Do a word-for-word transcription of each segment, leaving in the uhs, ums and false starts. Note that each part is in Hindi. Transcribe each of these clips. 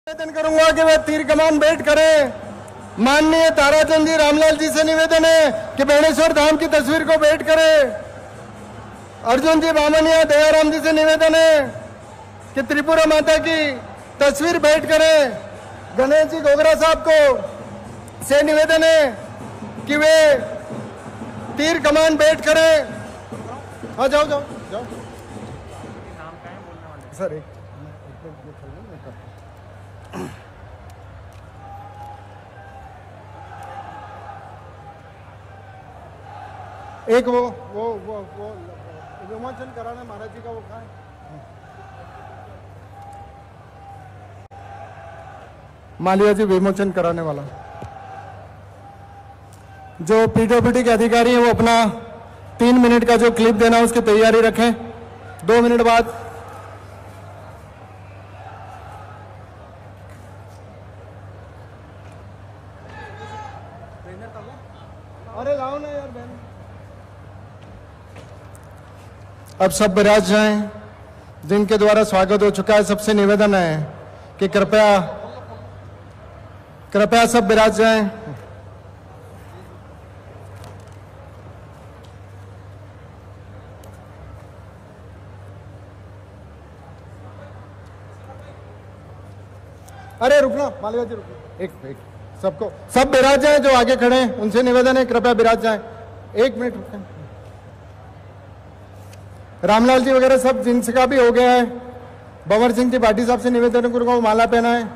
निवेदन करूंगा कि वे तीर कमान भेंट करें। माननीय ताराचंद जी रामलाल जी से निवेदन है कि बेणेश्वर धाम की तस्वीर को भेंट करें। अर्जुन जी बामनिया दयाराम जी से निवेदन है कि त्रिपुरा माता की तस्वीर भेंट करें। गणेश जी गोगरा साहब को से निवेदन है कि वे तीर कमान भेंट करें। हाँ जाओ जाओ जाओ सर एक एक वो वो वो वो विमोचन कराना महाराज जी का वो कहाँ है? मालिया जी विमोचन कराने वाला जो पीडब्ल्यूडी के अधिकारी हैं वो अपना तीन मिनट का जो क्लिप देना उसकी तैयारी रखें। दो मिनट बाद अरे लाओ ना यार बहन। अब सब विराज जाएं जिनके द्वारा स्वागत हो चुका है। सबसे निवेदन है कि कृपया कृपया सब विराज जाएं। अरे रुकना मालिया जी रुकना एक एक सबको सब विराज जाएं जो आगे खड़े हैं उनसे निवेदन है कृपया विराज जाएं। एक मिनट रुकें। रामलाल जी वगैरह सब जिनका भी हो गया है। बंवर सिंह जी भाटी साहब से निवेदन करूंगा वो माला पहना है।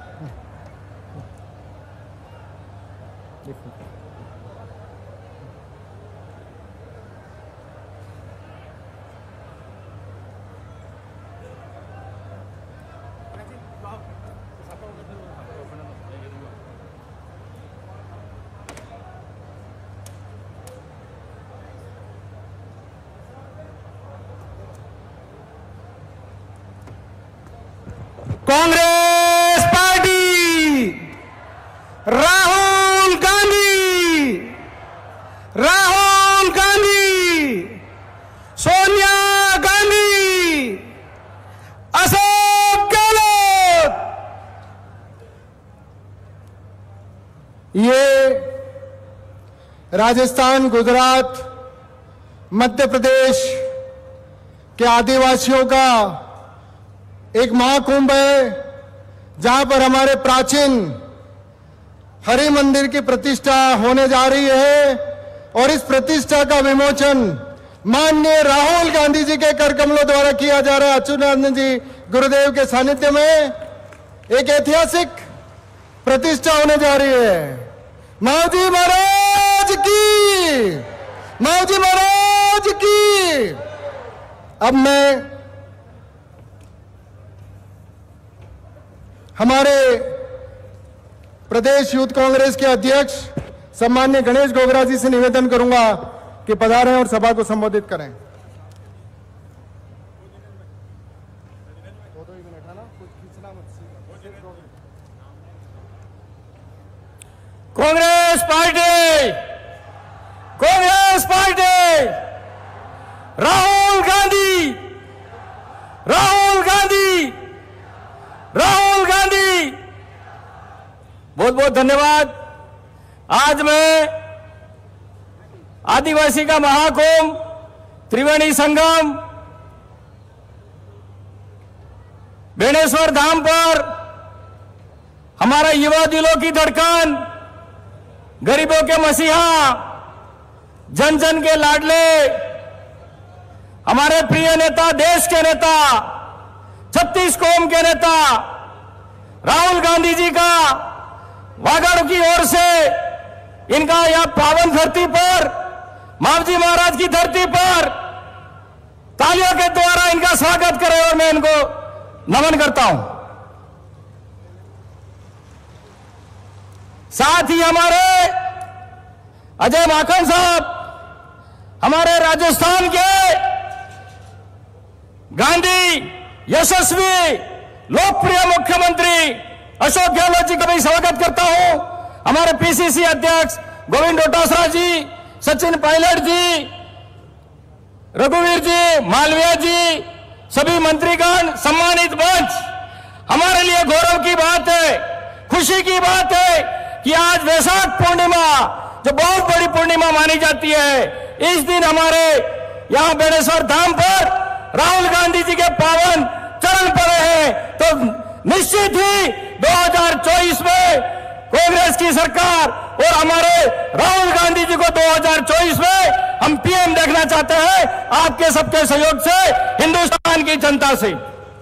कांग्रेस पार्टी, राहुल गांधी, राहुल गांधी, सोनिया गांधी, अशोक गहलोत। ये राजस्थान, गुजरात, मध्य प्रदेश के आदिवासियों का एक महाकुंभ है जहां पर हमारे प्राचीन हरि मंदिर की प्रतिष्ठा होने जा रही है और इस प्रतिष्ठा का विमोचन माननीय राहुल गांधी जी के कर कमलों द्वारा किया जा रहा है। अच्युतानंद जी गुरुदेव के सानिध्य में एक ऐतिहासिक प्रतिष्ठा होने जा रही है। माऊजी महाराज की, माऊजी महाराज की। अब मैं हमारे प्रदेश यूथ कांग्रेस के अध्यक्ष सम्माननीय गणेश गोगरा जी से निवेदन करूंगा कि पधारें और सभा को संबोधित करें। Congress party, Congress party, Rahul Gandhi, Rahul Gandhi, Rahul Gandhi. बहुत बहुत धन्यवाद। आज मैं आदिवासी का महाकुंभ, त्रिवेणी संगम, बेणेश्वर धाम पर हमारा युवा दिलों की धड़कन, गरीबों के मसीहा, जन जन के लाडले, हमारे प्रिय नेता, देश के नेता, छत्तीस कौम के नेता राहुल गांधी जी का वागड़ की ओर से इनका यह पावन धरती पर, मावजी महाराज की धरती पर तालियों के द्वारा इनका स्वागत करें और मैं इनको नमन करता हूं। साथ ही हमारे अजय माखन साहब, हमारे राजस्थान के गांधी यशस्वी लोकप्रिय मुख्यमंत्री अशोक गहलोत जी का भी स्वागत करता हूं। हमारे पीसीसी अध्यक्ष गोविंद डोटासरा जी, सचिन पायलट जी, रघुवीर जी, मालवीय जी, सभी मंत्रीगण, सम्मानित मंच, हमारे लिए गौरव की बात है, खुशी की बात है कि आज वैशाख पूर्णिमा, जो बहुत बड़ी पूर्णिमा मानी जाती है, इस दिन हमारे यहां बेणेश्वर धाम पर राहुल गांधी जी के पावन चरण पड़े हैं। तो निश्चित ही दो हज़ार चौबीस में कांग्रेस की सरकार और हमारे राहुल गांधी जी को दो हज़ार चौबीस में हम पीएम देखना चाहते हैं, आपके सबके सहयोग से, हिंदुस्तान की जनता से।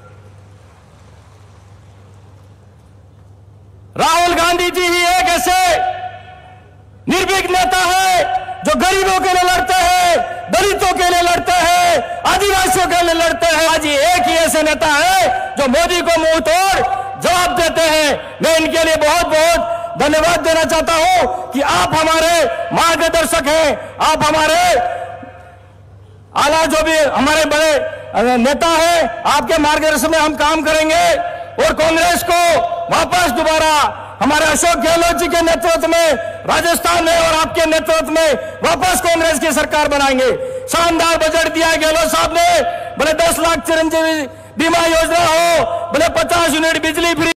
राहुल गांधी जी ही एक ऐसे निर्भीक नेता है जो गरीबों के लिए लड़ते हैं, दलितों के लिए लड़ते हैं, आदिवासियों के लिए लड़ते हैं। आज एक ही ऐसे नेता है जो मोदी को मुंह तोड़ जवाब देते हैं। मैं इनके लिए बहुत बहुत धन्यवाद देना चाहता हूं कि आप हमारे मार्गदर्शक हैं, आप हमारे आला जो भी हमारे बड़े नेता हैं, आपके मार्गदर्शन में हम काम करेंगे और कांग्रेस को वापस दोबारा हमारे अशोक गहलोत जी के नेतृत्व में राजस्थान में और आपके नेतृत्व में वापस कांग्रेस की सरकार बनाएंगे। शानदार बजट दिया गहलोत साहब ने, भले दस लाख चिरंजीवी बीमा योजना हो, भले पचास यूनिट बिजली फ्री